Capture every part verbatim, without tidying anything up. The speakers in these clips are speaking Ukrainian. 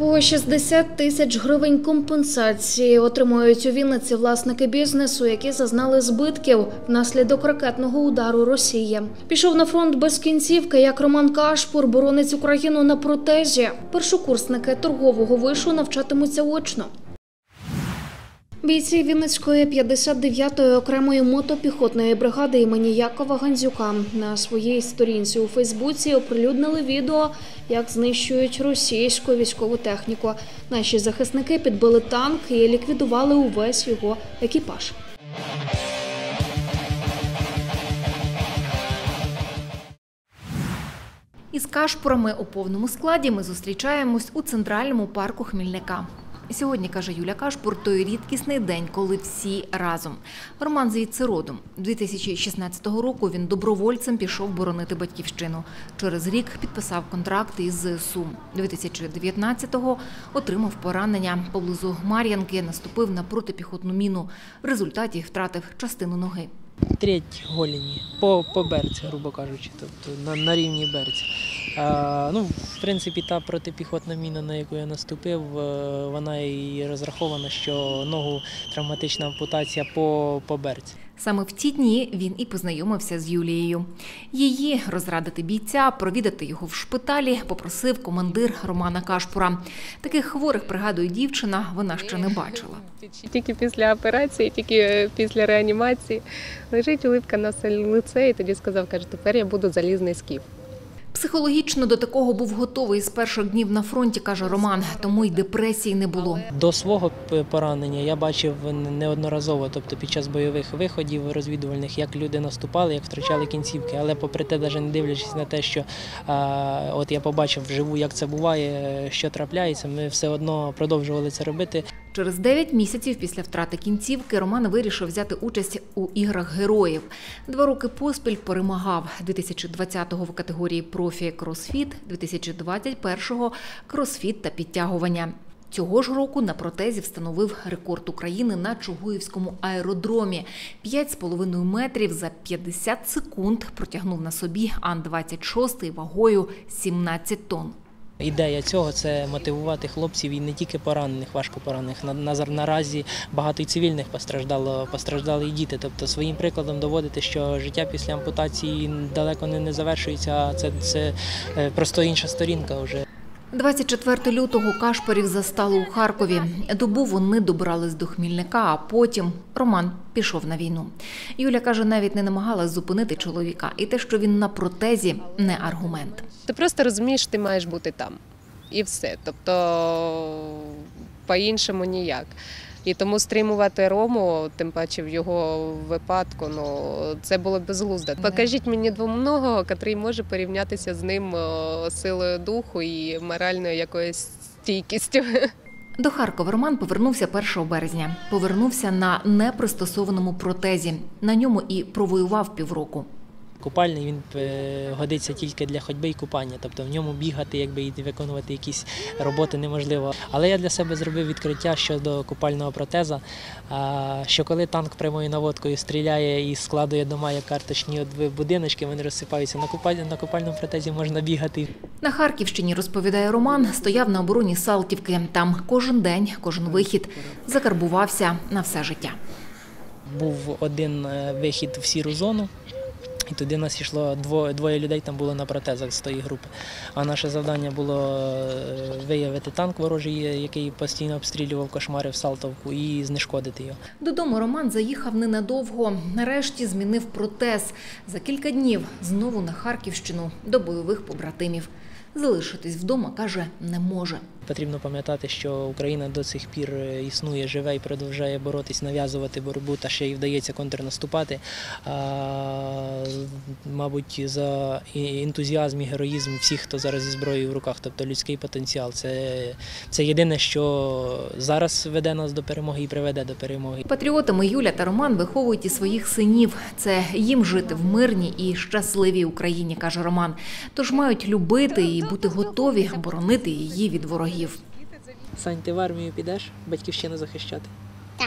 По шістдесят тисяч гривень компенсації отримують у Вінниці власники бізнесу, які зазнали збитків внаслідок ракетного удару Росії. Пішов на фронт без кінцівки, як Роман Кашпур, боронить Україну на протезі. Першокурсники торгового вишу навчатимуться очно. Бійці Вінницької п'ятдесят дев'ятої окремої мотопіхотної бригади імені Якова Гандзюка на своїй сторінці у Фейсбуці оприлюднили відео, як знищують російську військову техніку. Наші захисники підбили танк і ліквідували увесь його екіпаж. Із Кашпурами у повному складі ми зустрічаємось у Центральному парку Хмільника. Сьогодні, каже Юля Кашпур, той рідкісний день, коли всі разом. Роман звідси родом. дві тисячі шістнадцятого року він добровольцем пішов боронити батьківщину. Через рік підписав контракт із ЗСУ. дві тисячі дев'ятнадцятого отримав поранення. Поблизу Мар'янки наступив на протипіхотну міну. В результаті втратив частину ноги. Треть голені, по, по берці, грубо кажучи, тобто на, на рівні берця. А, ну, в принципі, та протипіхотна міна, на яку я наступив, вона і розрахована, що ногу травматична ампутація по, по берці. Саме в ті дні він і познайомився з Юлією. Її розрадити бійця, провідати його в шпиталі попросив командир Романа Кашпура. Таких хворих, пригадує дівчина, вона ще не бачила. Тільки після операції, тільки після реанімації лежить улипка на лице і тоді сказав, каже, тепер я буду залізний скіф. Психологічно до такого був готовий з перших днів на фронті, каже Роман, тому й депресії не було. До свого поранення я бачив неодноразово, тобто під час бойових виходів розвідувальних, як люди наступали, як втрачали кінцівки. Але попри те, навіть не дивлячись на те, що а, от я побачив вживу, як це буває, що трапляється, ми все одно продовжували це робити. Через дев'ять місяців після втрати кінцівки Роман вирішив взяти участь у іграх героїв. Два роки поспіль перемагав. дві тисячі двадцятого в категорії профі кросфіт, дві тисячі двадцять першого кросфіт та підтягування. Цього ж року на протезі встановив рекорд України на Чугуївському аеродромі. п'ять з половиною метрів за п'ятдесят секунд протягнув на собі Ан двадцять шість вагою сімнадцять тонн. Ідея цього – це мотивувати хлопців і не тільки поранених, важко поранених. На, на, наразі багато і цивільних постраждало, постраждали і діти. Тобто своїм прикладом доводити, що життя після ампутації далеко не, не завершується, а це, це просто інша сторінка вже. двадцять четвертого лютого Кашпурів застали у Харкові. Добу вони добрались до Хмільника, а потім Роман пішов на війну. Юля каже, навіть не намагалась зупинити чоловіка. І те, що він на протезі – не аргумент. Ти просто розумієш, ти маєш бути там. І все. Тобто, по-іншому ніяк. І тому стримувати Рому, тим паче в його випадку, ну, це було безглуздо. Покажіть мені двоногого, який може порівнятися з ним силою духу і моральною якоюсь стійкістю. До Харкова Роман повернувся першого березня. Повернувся на непристосованому протезі. На ньому і провоював півроку. Купальний, він годиться тільки для ходьби і купання, тобто в ньому бігати, якби і виконувати якісь роботи неможливо. Але я для себе зробив відкриття щодо купального протеза, що коли танк прямою наводкою стріляє і складує дома як карточні будиночки, вони розсипаються, на купальному, на купальному протезі можна бігати. На Харківщині, розповідає Роман, стояв на обороні Салтівки. Там кожен день, кожен вихід закарбувався на все життя. Був один вихід в сіру зону. І туди нас йшло двоє, двоє людей, там було на протезах з тої групи. А наше завдання було виявити танк ворожий, який постійно обстрілював, кошмарив Салтовку, і знешкодити його. Додому Роман заїхав ненадовго. Нарешті змінив протез. За кілька днів знову на Харківщину до бойових побратимів. Залишитись вдома, каже, не може. Потрібно пам'ятати, що Україна до цих пір існує, живе і продовжує боротись, нав'язувати боротьбу, та ще й вдається контрнаступати. А, мабуть, за ентузіазм і героїзм всіх, хто зараз зі зброєю в руках, тобто людський потенціал. Це, це єдине, що зараз веде нас до перемоги і приведе до перемоги. Патріотами Юля та Роман виховують і своїх синів. Це їм жити в мирній і щасливій Україні, каже Роман. Тож мають любити і бути готові боронити її від ворогів. Сань, ти в армію підеш батьківщину захищати? Так.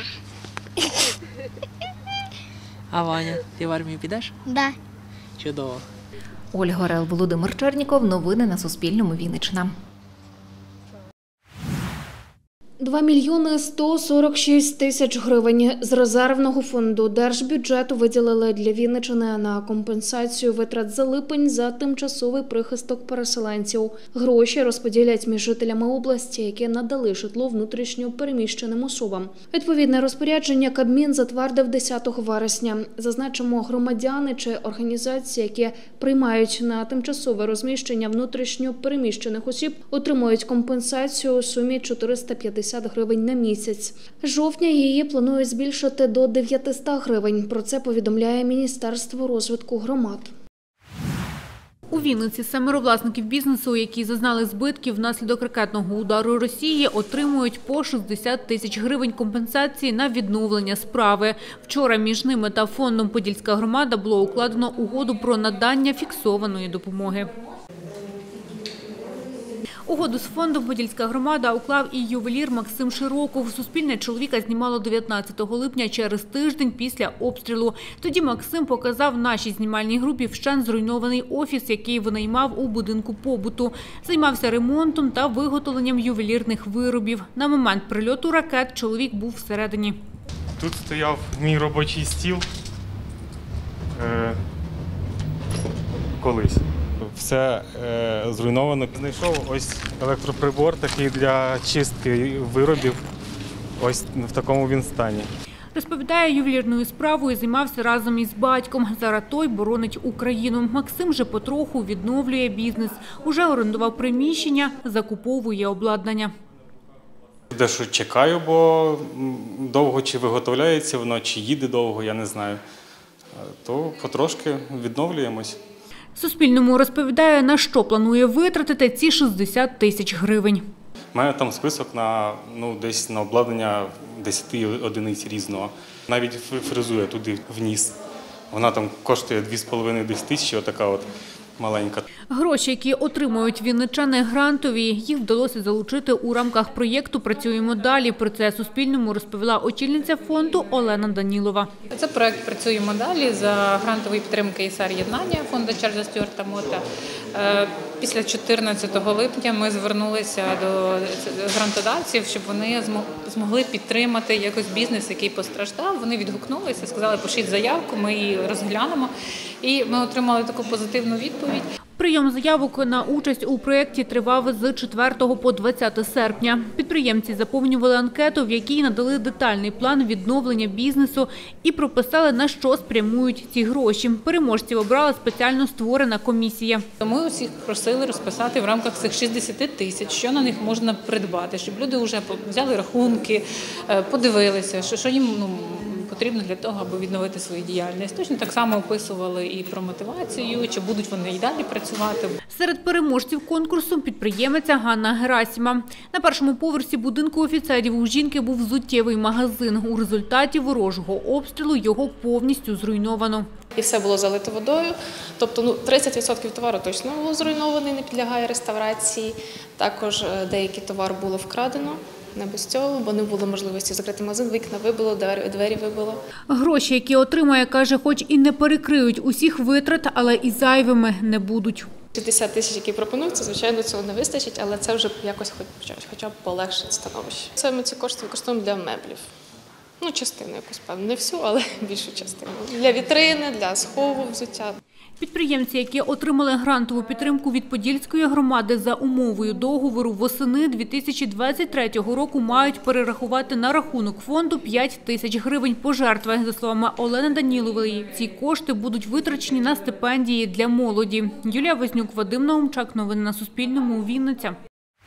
А Ваня, ти в армію підеш? Да. Чудово. Ольга Орел, Володимир Черніков. Новини на Суспільному. Вінниччина. два мільйони сто сорок шість тисяч гривень з резервного фонду держбюджету виділили для Вінниччини на компенсацію витрат за липень за тимчасовий прихисток переселенців. Гроші розподілять між жителями області, які надали житло внутрішньо переміщеним особам. Відповідне розпорядження Кабмін затвердив десятого вересня. Зазначимо, громадяни чи організації, які приймають на тимчасове розміщення внутрішньо переміщених осіб, отримують компенсацію у сумі чотириста п'ятдесят гривень на місяць. З жовтня її планують збільшити до дев'ятисот гривень. Про це повідомляє Міністерство розвитку громад. У Вінниці семеро власників бізнесу, які зазнали збитків внаслідок ракетного удару Росії, отримують по шістдесят тисяч гривень компенсації на відновлення справи. Вчора між ними та фондом «Подільська громада» було укладено угоду про надання фіксованої допомоги. Угоду з фондом «Подільська громада» уклав і ювелір Максим Широков. Суспільне чоловіка знімало дев'ятнадцятого липня через тиждень після обстрілу. Тоді Максим показав нашій знімальній групі вщент зруйнований офіс, який винаймав у будинку побуту. Займався ремонтом та виготовленням ювелірних виробів. На момент прильоту ракет чоловік був всередині. Тут стояв мій робочий стіл е, колись. Все е, зруйновано. Знайшов ось електроприбор такий для чистки виробів. Ось в такому він стані. Розповідає, ювелірною справою займався разом із батьком. Зараз той боронить Україну. Максим же потроху відновлює бізнес. Уже орендував приміщення, закуповує обладнання. Дещо чекаю, бо довго чи виготовляється воно, чи їде довго, я не знаю. То потрошки відновлюємось. Суспільному розповідає, на що планує витратити ці шістдесят тисяч гривень. У мене там список на, ну, десь на обладнання десяти одиниць різного. Навіть фрезу я туди вніс. Вона там коштує дві з половиною тисячі, отака от маленька. Гроші, які отримують вінничани грантові, їх вдалося залучити у рамках проєкту «Працюємо далі». Про це Суспільному розповіла очільниця фонду Олена Данілова. Це проєкт «Працюємо далі» за грантової підтримки ІСАР-єднання фонду Чарльза Стюарта Мота. Після чотирнадцятого липня ми звернулися до грантодавців, щоб вони змогли підтримати якось бізнес, який постраждав. Вони відгукнулися, сказали, пишіть заявку, ми її розглянемо. І ми отримали таку позитивну відповідь. Прийом заявок на участь у проєкті тривав з четвертого по двадцяте серпня. Підприємці заповнювали анкету, в якій надали детальний план відновлення бізнесу і прописали, на що спрямують ці гроші. Переможців обрала спеціально створена комісія. Ми усіх просили розписати в рамках цих шістдесят тисяч, що на них можна придбати, щоб люди вже взяли рахунки, подивилися, що, що їм ну, потрібно для того, аби відновити свою діяльність. Точно так само описували і про мотивацію, чи будуть вони і далі працювати. Серед переможців конкурсу підприємиця Ганна Герасіма. На першому поверсі будинку офіцерів у жінки був взуттєвий магазин. У результаті ворожого обстрілу його повністю зруйновано. І все було залито водою, тобто ну, тридцять відсотків товару точно було зруйнований, не підлягає реставрації. Також деякий товар було вкрадено. Не без цього, бо не було можливості закрити магазин, вікна вибило, двері, двері вибило. Гроші, які отримає, каже, хоч і не перекриють усіх витрат, але і зайвими не будуть. шістдесят тисяч, які пропонуються, звичайно, цього не вистачить, але це вже якось хоч, хоча б полегшить становище. Це ми ці кошти використовуємо для меблів. Ну, частину якусь, певно, не всю, але більшу частину. Для вітрини, для схову взуття. Підприємці, які отримали грантову підтримку від Подільської громади за умовою договору, восени дві тисячі двадцять третього року мають перерахувати на рахунок фонду п'ять тисяч гривень пожертви. За словами Олени Данілової, ці кошти будуть витрачені на стипендії для молоді. Юлія Вознюк, Вадим Наумчак. Новини на Суспільному. Вінниця.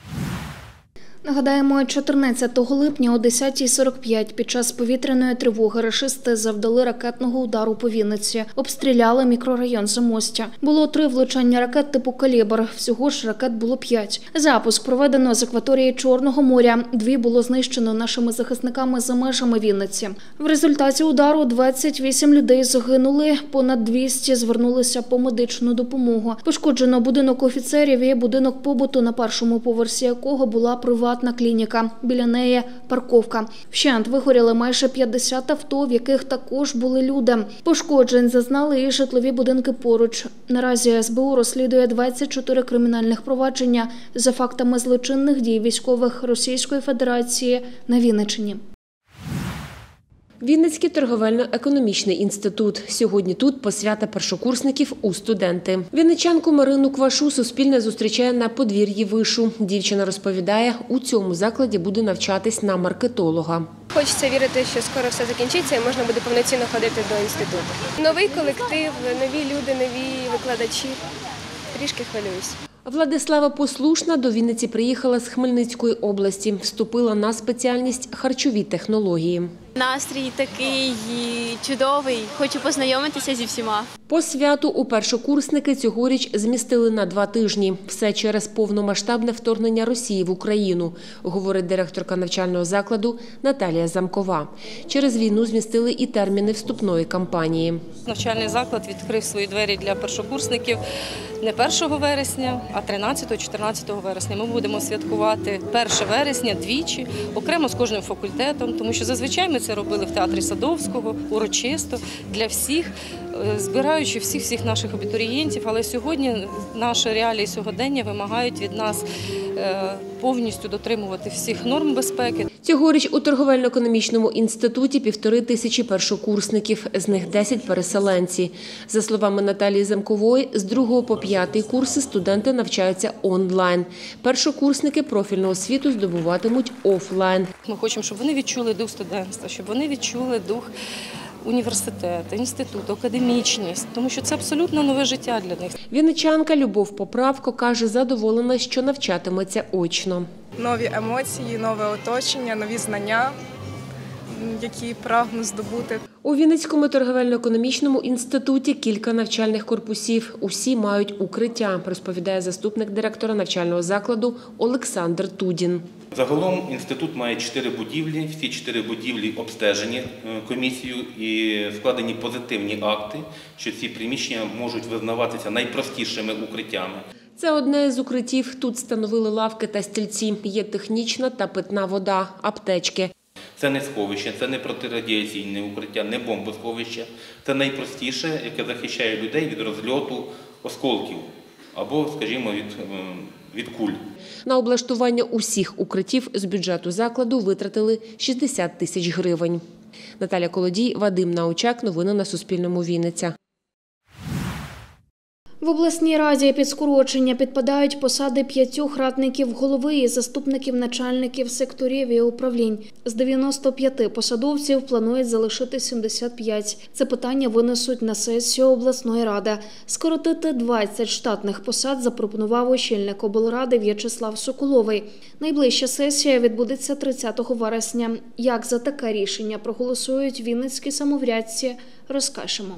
Нагадаємо, чотирнадцятого липня о десятій сорок п'ять під час повітряної тривоги рашисти завдали ракетного удару по Вінниці. Обстріляли мікрорайон Замостя. Було три влучання ракет типу «Калібр». Всього ж ракет було п'ять. Запуск проведено з акваторії Чорного моря. Дві було знищено нашими захисниками за межами Вінниці. В результаті удару двадцять вісім людей загинули, понад двісті звернулися по медичну допомогу. Пошкоджено будинок офіцерів і будинок побуту, на першому поверсі якого була приватна приватна клініка. Біля неї парковка. Вщент вигоріли майже п'ятдесят авто, в яких також були люди. Пошкоджень зазнали і житлові будинки поруч. Наразі ес бе у розслідує двадцять чотири кримінальних провадження за фактами злочинних дій військових Російської Федерації на Вінниччині. Вінницький торговельно-економічний інститут. Сьогодні тут посвята першокурсників у студенти. Вінничанку Марину Квашу Суспільне зустрічає на подвір'ї вишу. Дівчина розповідає, у цьому закладі буде навчатись на маркетолога. Хочеться вірити, що скоро все закінчиться і можна буде повноцінно ходити до інституту. Новий колектив, нові люди, нові викладачі. Трішки хвилююсь. Владислава Послушна до Вінниці приїхала з Хмельницької області. Вступила на спеціальність харчові технології. Настрій такий чудовий. Хочу познайомитися зі всіма. Посвяту у першокурсники цьогоріч змістили на два тижні. Все через повномасштабне вторгнення Росії в Україну, говорить директорка навчального закладу Наталія Замкова. Через війну змістили і терміни вступної кампанії. Навчальний заклад відкрив свої двері для першокурсників не першого вересня, а тринадцятого-чотирнадцятого вересня. Ми будемо святкувати перше вересня двічі, окремо з кожним факультетом, тому що зазвичай ми це робили в театрі Садовського, урочисто, для всіх, збираючи всіх-всіх наших абітурієнтів. Але сьогодні наші реалії сьогодення вимагають від нас повністю дотримувати всіх норм безпеки. Цьогоріч у торговельно-економічному інституті півтори тисячі першокурсників, з них десять переселенці. За словами Наталії Замкової, з другого по п'ятий курси студенти навчаються онлайн. Першокурсники профільну освіту здобуватимуть офлайн. Ми хочемо, щоб вони відчули дух студентства, щоб вони відчули дух університету, інституту, академічність, тому що це абсолютно нове життя для них. Вінничанка Любов Поправко каже, задоволена, що навчатиметься очно. Нові емоції, нове оточення, нові знання, які прагну здобути. У Вінницькому торговельно-економічному інституті кілька навчальних корпусів. Усі мають укриття, розповідає заступник директора навчального закладу Олександр Тудін. Загалом інститут має чотири будівлі, всі чотири будівлі обстежені комісією і складені позитивні акти, що ці приміщення можуть визнаватися найпростішими укриттями. Це одне з укриттів. Тут встановили лавки та стільці. Є технічна та питна вода, аптечки. Це не сховище, це не протирадіаційне укриття, не бомбосховище. Це найпростіше, яке захищає людей від розльоту осколків або, скажімо, від, від куль. На облаштування усіх укриттів з бюджету закладу витратили шістдесят тисяч гривень. Наталя Колодій, Вадим Научак. Новини на Суспільному. Вінниця. В обласній раді під скорочення підпадають посади п'ятьох радників голови і заступників начальників секторів і управлінь. З дев'яноста п'яти посадовців планують залишити сімдесят п'ять. Це питання винесуть на сесію обласної ради. Скоротити двадцять штатних посад запропонував очільник облради В'ячеслав Соколовий. Найближча сесія відбудеться тридцятого вересня. Як за таке рішення проголосують вінницькі самоврядці, розкажемо.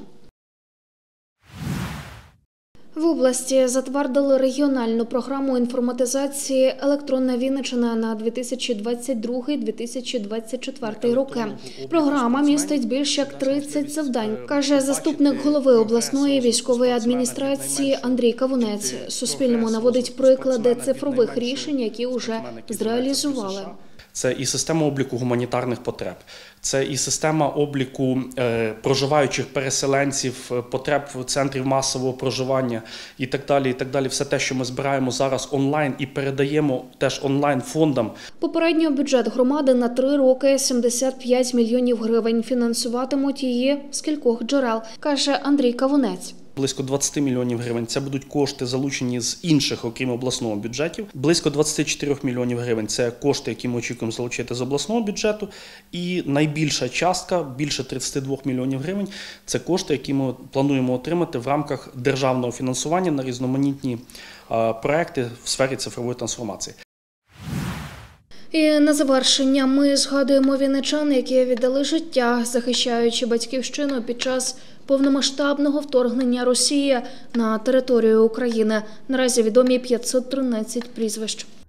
В області затвердили регіональну програму інформатизації «Електронна Вінниччина» на дві тисячі двадцять другий - дві тисячі двадцять четвертий роки. Програма містить більш як тридцять завдань, каже заступник голови обласної військової адміністрації Андрій Кавунець. Суспільному наводить приклади цифрових рішень, які вже зреалізували. Це і система обліку гуманітарних потреб, це і система обліку е, проживаючих переселенців, потреб центрів масового проживання і так далі, і так далі. Все те, що ми збираємо зараз онлайн і передаємо теж онлайн фондам. Попередньо бюджет громади на три роки – сімдесят п'ять мільйонів гривень. Фінансуватимуть її з кількох джерел, каже Андрій Кавунець. Близько двадцять мільйонів гривень – це будуть кошти, залучені з інших, окрім обласного бюджетів. Близько двадцять чотири мільйонів гривень – це кошти, які ми очікуємо залучити з обласного бюджету. І найбільша частка, більше тридцять два мільйонів гривень – це кошти, які ми плануємо отримати в рамках державного фінансування на різноманітні проекти в сфері цифрової трансформації. І на завершення ми згадуємо вінничан, які віддали життя, захищаючи батьківщину під час повномасштабного вторгнення Росії на територію України. Наразі відомі п'ятсот тринадцять прізвищ.